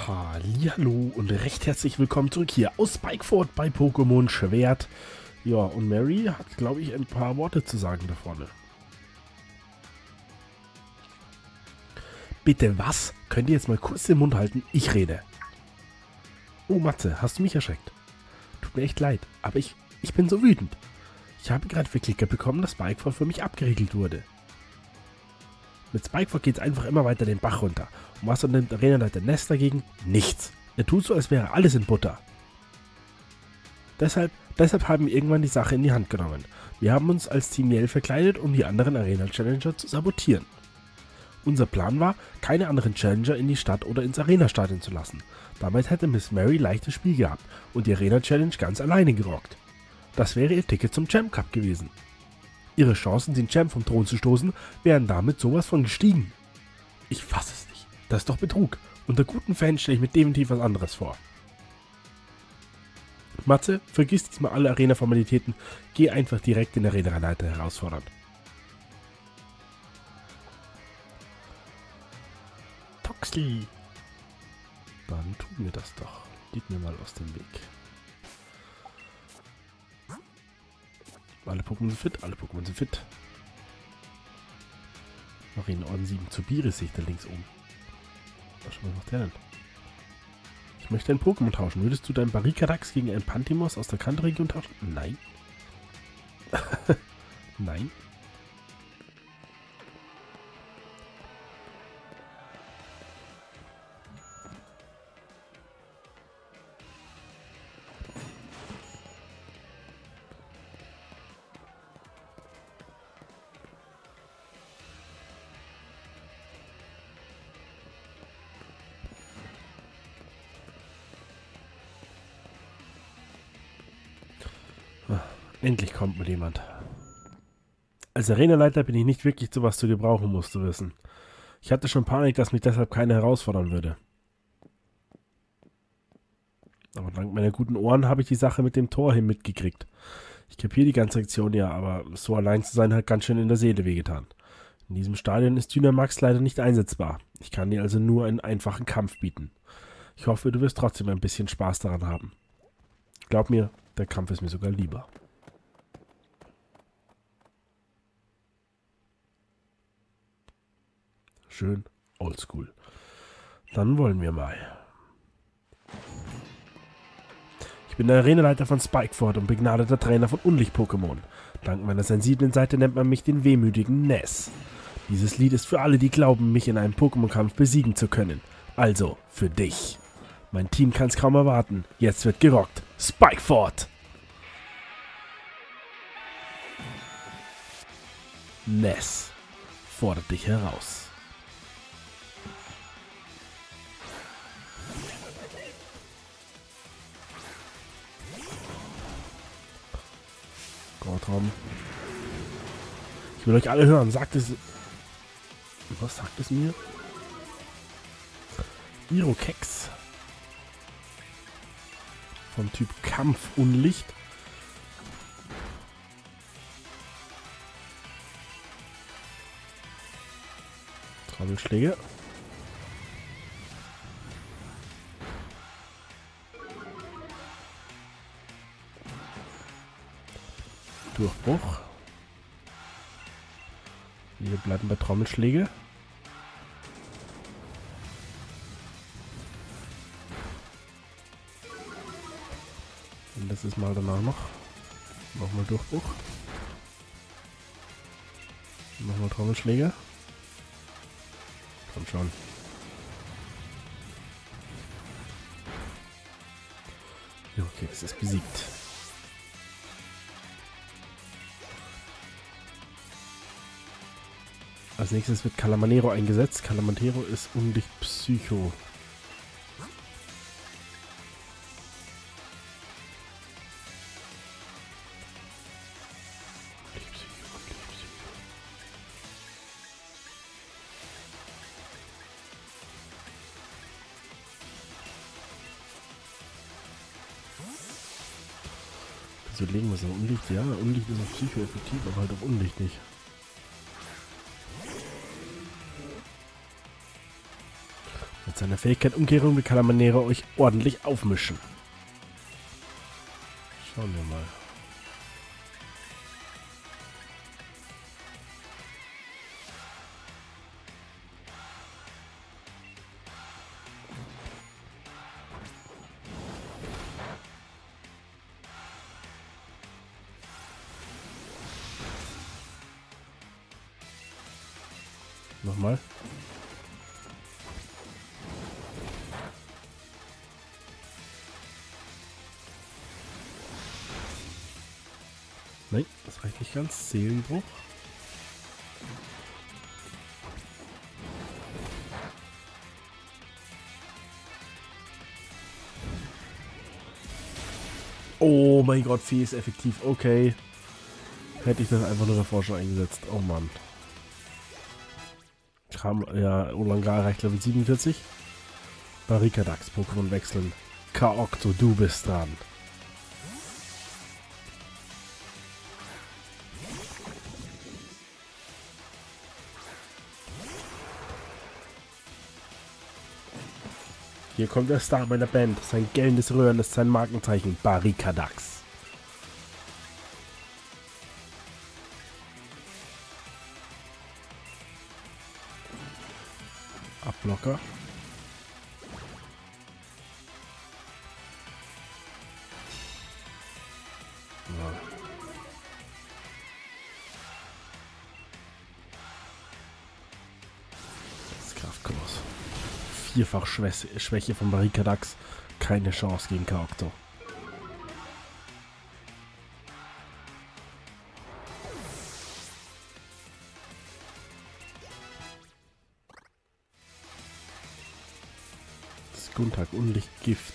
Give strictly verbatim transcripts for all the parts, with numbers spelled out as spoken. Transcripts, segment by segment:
Hallihallo und recht herzlich willkommen zurück hier aus Spikeford bei Pokémon Schwert. Ja, und Mary hat, glaube ich, ein paar Worte zu sagen da vorne. Bitte was? Könnt ihr jetzt mal kurz den Mund halten? Ich rede. Oh Matze, hast du mich erschreckt? Tut mir echt leid, aber ich, ich bin so wütend. Ich habe gerade für Klicker bekommen, dass Spikeford für mich abgeriegelt wurde. Mit Spikeford geht es einfach immer weiter den Bach runter. Und was unternimmt Arenaleiter Ness dagegen? Nichts. Er tut so, als wäre alles in Butter. Deshalb, deshalb haben wir irgendwann die Sache in die Hand genommen. Wir haben uns als Team Yell verkleidet, um die anderen Arena-Challenger zu sabotieren. Unser Plan war, keine anderen Challenger in die Stadt oder ins Arena-Stadion zu lassen. Damit hätte Miss Mary leichtes Spiel gehabt und die Arena-Challenge ganz alleine gerockt. Das wäre ihr Ticket zum Champ Cup gewesen. Ihre Chancen, den Champ vom Thron zu stoßen, wären damit sowas von gestiegen. Ich fasse es nicht. Das ist doch Betrug. Unter guten Fans stelle ich mir definitiv was anderes vor. Matze, vergiss diesmal alle Arena-Formalitäten. Geh einfach direkt den Arena-Leiter herausfordern. Toxli. Dann tun wir das doch. Geht mir mal aus dem Weg. Alle Pokémon sind fit, alle Pokémon sind fit. Marienorden sieben zu Biris sehe ich da links oben. Was macht der denn? Ich möchte ein Pokémon tauschen. Würdest du deinen Barrikadax gegen einen Pantimos aus der Kanto-Region tauschen? Nein. Nein. Endlich kommt mal jemand. Als Arenaleiter bin ich nicht wirklich zu was zu gebrauchen, musst du wissen. Ich hatte schon Panik, dass mich deshalb keiner herausfordern würde. Aber dank meiner guten Ohren habe ich die Sache mit dem Tor hin mitgekriegt. Ich kapiere die ganze Aktion ja, aber so allein zu sein hat ganz schön in der Seele wehgetan. In diesem Stadion ist Dynamax leider nicht einsetzbar. Ich kann dir also nur einen einfachen Kampf bieten. Ich hoffe, du wirst trotzdem ein bisschen Spaß daran haben. Glaub mir, der Kampf ist mir sogar lieber. Schön oldschool. Dann wollen wir mal. Ich bin der Arenaleiter von Spikeford und begnadeter Trainer von Unlicht-Pokémon. Dank meiner sensiblen Seite nennt man mich den wehmütigen Ness. Dieses Lied ist für alle, die glauben, mich in einem Pokémon-Kampf besiegen zu können. Also, für dich. Mein Team kann es kaum erwarten. Jetzt wird gerockt. Spikeford! Ness fordert dich heraus. Gortraum. Ich will euch alle hören. Sagt es... Was sagt es mir? Irokex. Vom Typ Kampf Unlicht. Trommelschläge. Durchbruch. Wir bleiben bei Trommelschläge. Und das ist mal danach noch. Nochmal Durchbruch. Nochmal Trommelschläge. Komm schon. Ja, okay, es ist besiegt. Als nächstes wird Calamanero eingesetzt. Calamanero ist undicht Psycho. So legen wir es auf Unlicht. Ja, Unlicht ist auf Psycho effektiv, aber halt auf Unlicht nicht. Mit seiner Fähigkeit Umkehrung mit Kalamanera euch ordentlich aufmischen. Schauen wir mal. Nochmal. Nein, das reicht nicht ganz. Seelenbruch. Oh mein Gott, Vieh ist effektiv. Okay. Hätte ich das einfach nur davor schon eingesetzt. Oh Mann. Kam, ja, Olangar erreicht Level siebenundvierzig. Barrikadax Pokémon wechseln. Kaokto, du bist dran. Hier kommt der Star meiner Band. Sein gellendes Röhren ist sein Markenzeichen. Barrikadax. Abblocker. Ja. Das Kraftkoloss. Vierfach Schwäche, Schwäche von Barrikadax. Keine Chance gegen Kaokto. Skuntag, Unlichtgift.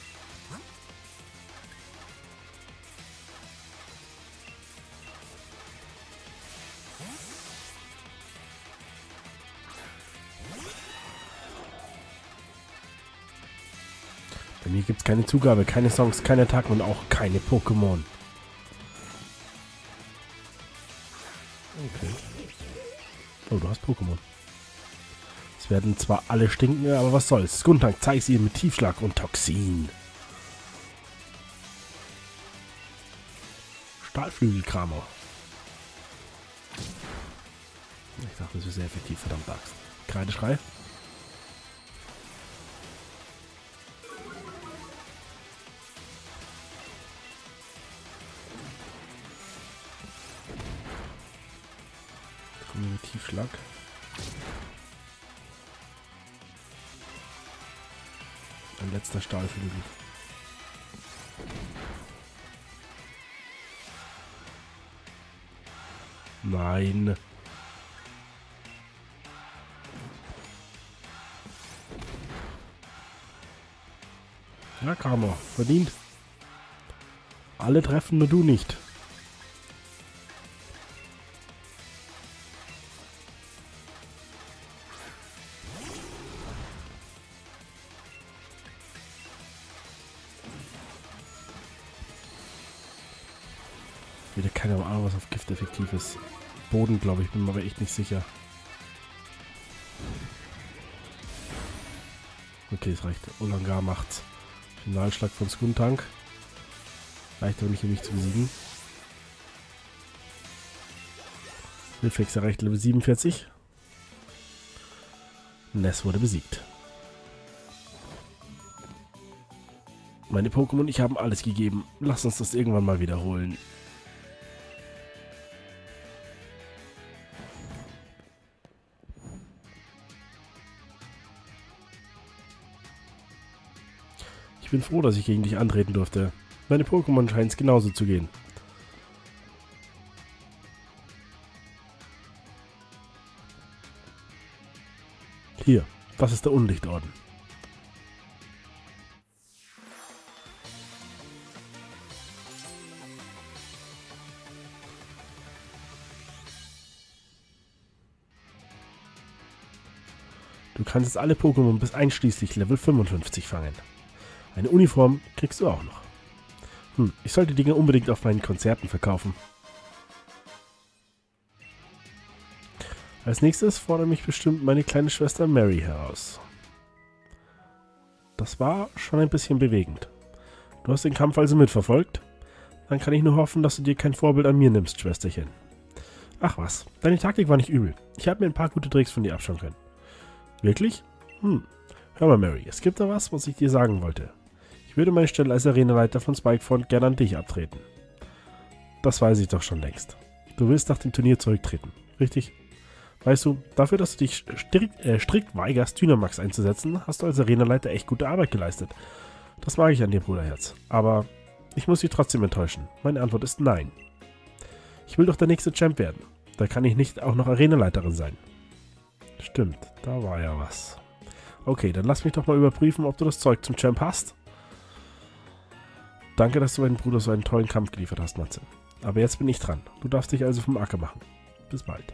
Bei mir gibt es keine Zugabe, keine Songs, keine Attacken und auch keine Pokémon. Okay. Oh, du hast Pokémon. Es werden zwar alle stinken, aber was soll's. Skuntag, zeig sie mit Tiefschlag und Toxin. Stahlflügelkramer. Ich dachte, das wäre sehr effektiv, verdammt Axt. Kreideschrei. Tiefschlag. Ein letzter Stahlflügel. Nein. Ja, Karma. Verdient. Alle treffen, nur du nicht. Wieder keine Ahnung, was auf Gift effektiv ist. Boden, glaube ich, bin mir aber echt nicht sicher. Okay, es reicht. Olangar macht's. Finalschlag von Skuntag. Reicht aber nicht, um mich zu besiegen. Wilfix erreicht Level siebenundvierzig. Ness wurde besiegt. Meine Pokémon, ich habe alles gegeben. Lass uns das irgendwann mal wiederholen. Ich bin froh, dass ich gegen dich antreten durfte. Meine Pokémon scheint es genauso zu gehen. Hier, das ist der Unlichtorden. Du kannst jetzt alle Pokémon bis einschließlich Level fünfundfünfzig fangen. Eine Uniform kriegst du auch noch. Hm, ich sollte die Dinge unbedingt auf meinen Konzerten verkaufen. Als nächstes fordert mich bestimmt meine kleine Schwester Mary heraus. Das war schon ein bisschen bewegend. Du hast den Kampf also mitverfolgt? Dann kann ich nur hoffen, dass du dir kein Vorbild an mir nimmst, Schwesterchen. Ach was, deine Taktik war nicht übel. Ich habe mir ein paar gute Tricks von dir abschauen können. Wirklich? Hm. Hör mal, Mary, es gibt da was, was ich dir sagen wollte. Ich würde meine Stelle als Arenaleiter von Spikefront gerne an dich abtreten. Das weiß ich doch schon längst. Du willst nach dem Turnier zurücktreten, richtig? Weißt du, dafür, dass du dich strikt, äh, strikt weigerst, Dynamax einzusetzen, hast du als Arenaleiter echt gute Arbeit geleistet. Das mag ich an dir, Bruderherz. Aber ich muss dich trotzdem enttäuschen. Meine Antwort ist nein. Ich will doch der nächste Champ werden. Da kann ich nicht auch noch Arenaleiterin sein. Stimmt, da war ja was. Okay, dann lass mich doch mal überprüfen, ob du das Zeug zum Champ hast. Danke, dass du meinem Bruder so einen tollen Kampf geliefert hast, Matze. Aber jetzt bin ich dran. Du darfst dich also vom Acker machen. Bis bald.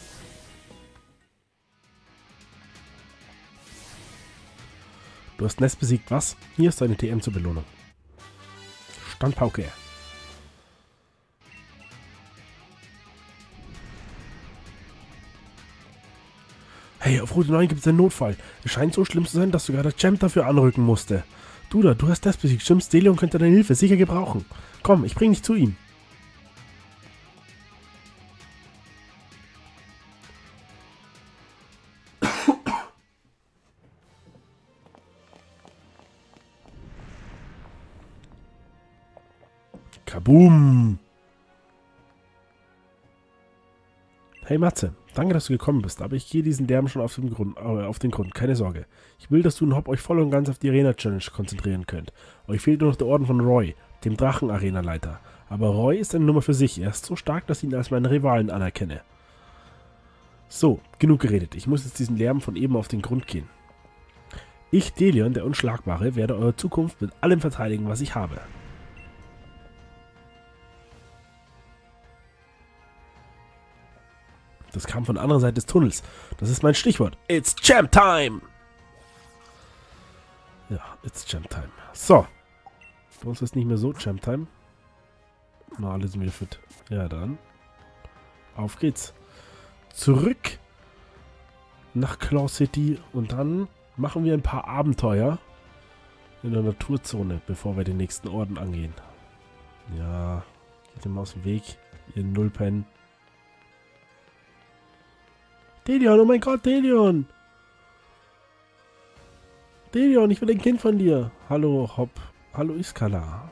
Du hast Ness besiegt, was? Hier ist deine T M zur Belohnung. Standpauke. Hey, auf Route neun gibt es einen Notfall. Es scheint so schlimm zu sein, dass sogar der Champ dafür anrücken musste. Du da, du hast Ness besiegt. Stimmt, Delion könnte deine Hilfe sicher gebrauchen. Komm, ich bring dich zu ihm. Kaboom! Hey Matze, danke, dass du gekommen bist, aber ich gehe diesen Lärm schon auf den Grund, äh, auf den Grund, keine Sorge. Ich will, dass du und Hop euch voll und ganz auf die Arena-Challenge konzentrieren könnt. Euch fehlt nur noch der Orden von Roy, dem Drachen-Arena-Leiter. Aber Roy ist eine Nummer für sich, er ist so stark, dass ich ihn als meinen Rivalen anerkenne. So, genug geredet, ich muss jetzt diesen Lärm von eben auf den Grund gehen. Ich, Delion, der Unschlagbare, werde eure Zukunft mit allem verteidigen, was ich habe. Das kam von der anderen Seite des Tunnels. Das ist mein Stichwort. It's Champ Time! Ja, it's Champ Time. So. Bei uns ist nicht mehr so Champ Time. Na, alle sind wieder fit. Ja, dann. Auf geht's. Zurück nach Claw City und dann machen wir ein paar Abenteuer in der Naturzone, bevor wir den nächsten Orden angehen. Ja, geht immer aus dem Weg, ihr Nullpen. Delion, oh mein Gott, Delion! Delion, ich will ein Kind von dir. Hallo, Hop. Hallo, Iskala.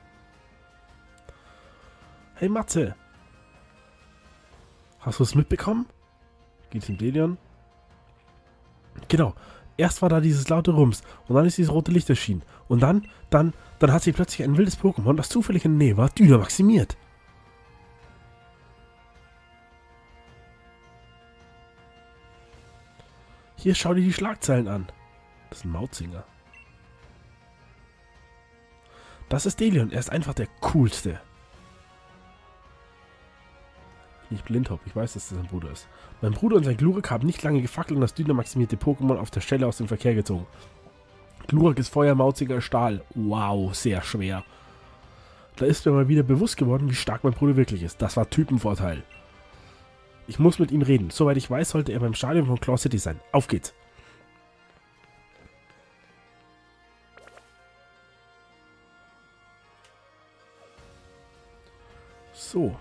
Hey, Matze. Hast du es mitbekommen? Geht zum Delion. Genau. Erst war da dieses laute Rums und dann ist dieses rote Licht erschienen. Und dann, dann, dann hat sich plötzlich ein wildes Pokémon, das zufällig in der Nähe war, dynamaximiert. Hier, schau dir die Schlagzeilen an. Das ist ein Mautzinger. Das ist Delion. Er ist einfach der coolste. Nicht Blindhop. Ich weiß, dass das sein Bruder ist. Mein Bruder und sein Glurak haben nicht lange gefackelt und das dynamaximierte Pokémon auf der Stelle aus dem Verkehr gezogen. Glurak ist Feuer, Mautzinger Stahl. Wow, sehr schwer. Da ist mir mal wieder bewusst geworden, wie stark mein Bruder wirklich ist. Das war Typenvorteil. Ich muss mit ihm reden. Soweit ich weiß, sollte er beim Stadion von Claw City sein. Auf geht's. So.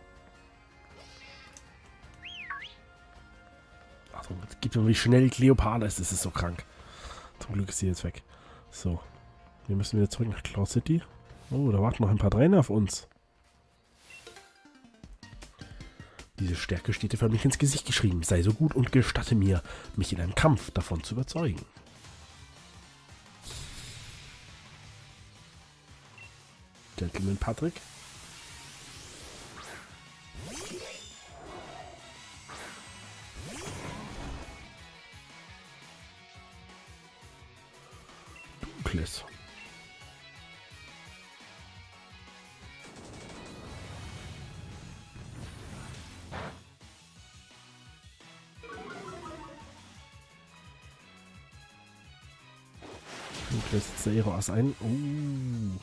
Achtung, jetzt gibt mir, wie schnell Cleopatra ist. Das ist so krank. Zum Glück ist sie jetzt weg. So. Wir müssen wieder zurück nach Claw City. Oh, da warten noch ein paar Trainer auf uns. Diese Stärke steht dir förmlich ins Gesicht geschrieben. Sei so gut und gestatte mir, mich in einem Kampf davon zu überzeugen. Gentleman Patrick. Dunkles. Dunkles setzt der Aero Ass ein. Oh.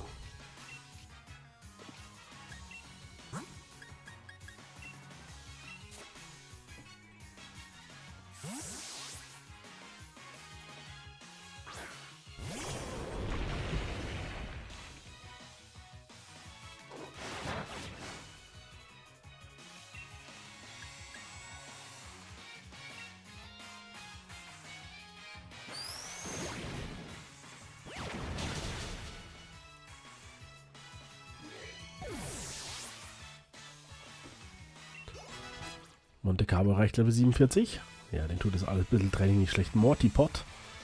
Monte Carlo erreicht Level siebenundvierzig. Ja, den tut das alles ein bisschen Training nicht schlecht. Mortipod.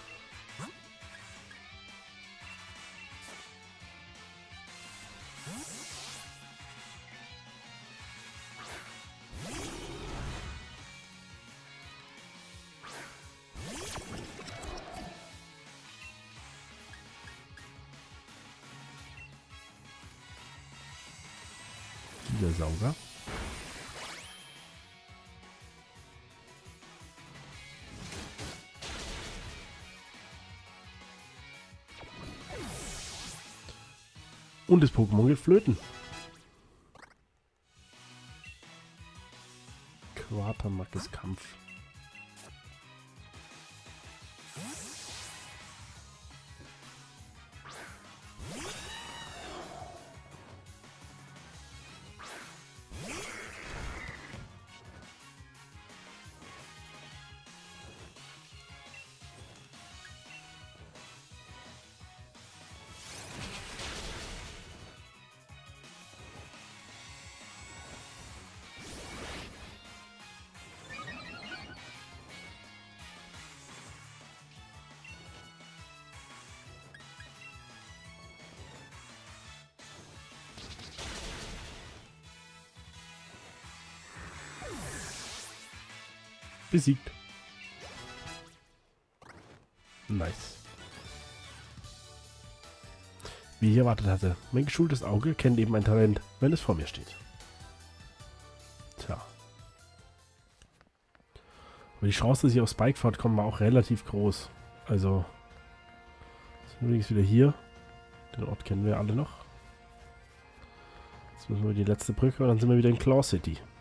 Sauger. Und das Pokémon geht flöten. Quatermackes Kampf. Besiegt. Nice. Wie ich erwartet hatte. Mein geschultes Auge kennt eben ein Talent, wenn es vor mir steht. Tja. Aber die Chance, dass ich auf Spikeford komme, war auch relativ groß. Also. Sind wir übrigens wieder hier. Den Ort kennen wir alle noch. Jetzt müssen wir die letzte Brücke und dann sind wir wieder in Claw City.